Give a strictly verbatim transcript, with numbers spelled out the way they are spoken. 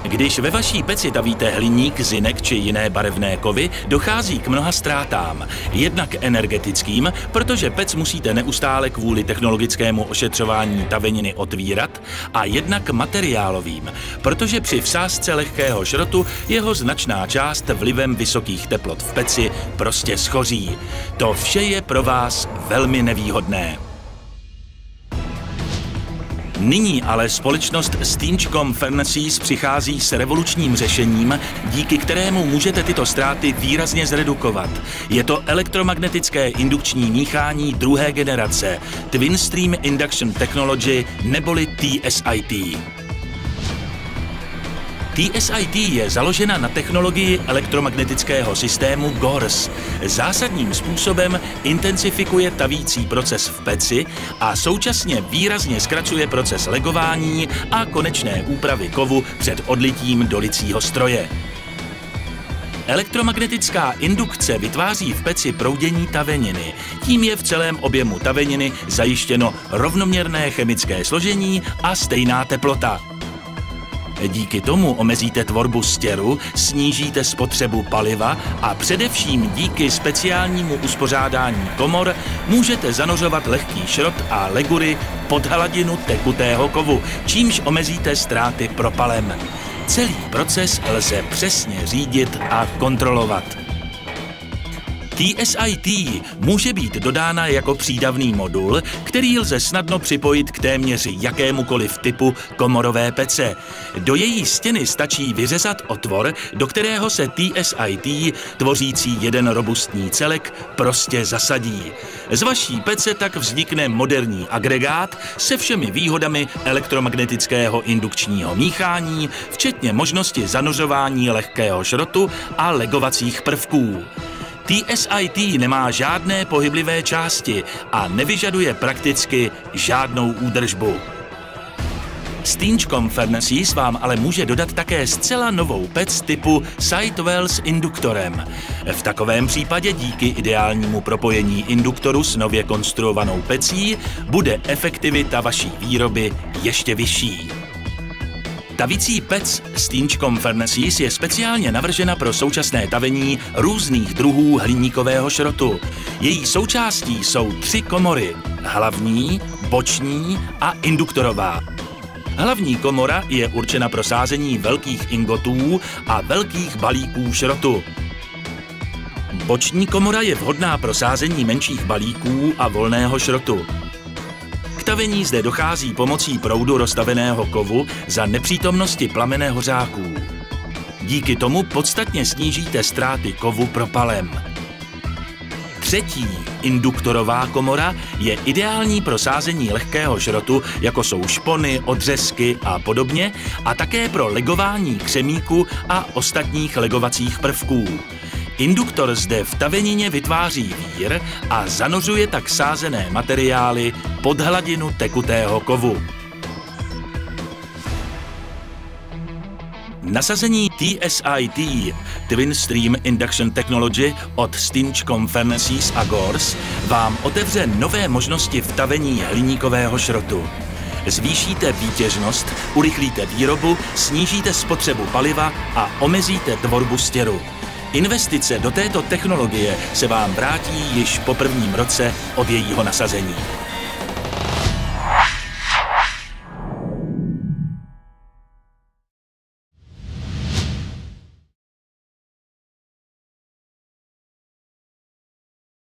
Když ve vaší peci tavíte hliník, zinek či jiné barevné kovy, dochází k mnoha ztrátám. Jednak energetickým, protože pec musíte neustále kvůli technologickému ošetřování taveniny otvírat, a jednak materiálovým, protože při vsázce lehkého šrotu jeho značná část vlivem vysokých teplot v peci prostě schoří. To vše je pro vás velmi nevýhodné. Nyní ale společnost Stinchcom Furnaces přichází s revolučním řešením, díky kterému můžete tyto ztráty výrazně zredukovat. Je to elektromagnetické indukční míchání druhé generace, Twin Stream Induction Technology neboli T S I T. T S I T je založena na technologii elektromagnetického systému G O R S. Zásadním způsobem intenzifikuje tavící proces v peci a současně výrazně zkracuje proces legování a konečné úpravy kovu před odlitím do licího stroje. Elektromagnetická indukce vytváří v peci proudění taveniny. Tím je v celém objemu taveniny zajištěno rovnoměrné chemické složení a stejná teplota. Díky tomu omezíte tvorbu stěru, snížíte spotřebu paliva a především díky speciálnímu uspořádání komor můžete zanořovat lehký šrot a legury pod hladinu tekutého kovu, čímž omezíte ztráty propalem. Celý proces lze přesně řídit a kontrolovat. T S I T může být dodána jako přídavný modul, který lze snadno připojit k téměř jakémukoliv typu komorové pece. Do její stěny stačí vyřezat otvor, do kterého se T S I T, tvořící jeden robustní celek, prostě zasadí. Z vaší pece tak vznikne moderní agregát se všemi výhodami elektromagnetického indukčního míchání, včetně možnosti zanořování lehkého šrotu a legovacích prvků. T S I T nemá žádné pohyblivé části a nevyžaduje prakticky žádnou údržbu. Stinchcom Furnaces vám ale může dodat také zcela novou pec typu Sidewell s induktorem. V takovém případě díky ideálnímu propojení induktoru s nově konstruovanou pecí bude efektivita vaší výroby ještě vyšší. Tavící pec Stinchcom Furnaces je speciálně navržena pro současné tavení různých druhů hliníkového šrotu. Její součástí jsou tři komory: hlavní, boční a induktorová. Hlavní komora je určena pro sázení velkých ingotů a velkých balíků šrotu. Boční komora je vhodná pro sázení menších balíků a volného šrotu. K tavení zde dochází pomocí proudu roztaveného kovu za nepřítomnosti plamene hořáků. Díky tomu podstatně snížíte ztráty kovu propalem. Třetí, induktorová komora, je ideální pro sázení lehkého šrotu, jako jsou špony, odřezky a podobně, a také pro legování křemíku a ostatních legovacích prvků. Induktor zde v tavenině vytváří vír a zanořuje tak sázené materiály pod hladinu tekutého kovu. Nasazení T S I T, Twin Stream Induction Technology od Stinchcom Furnaces a G O R S, vám otevře nové možnosti v tavení hliníkového šrotu. Zvýšíte výtěžnost, urychlíte výrobu, snížíte spotřebu paliva a omezíte tvorbu stěru. Investice do této technologie se vám vrátí již po prvním roce od jejího nasazení.